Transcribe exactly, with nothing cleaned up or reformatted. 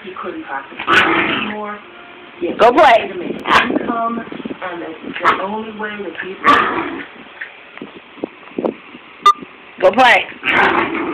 he couldn't practice anymore. He had Go play. to make income, and it's the only way that he could. Go play.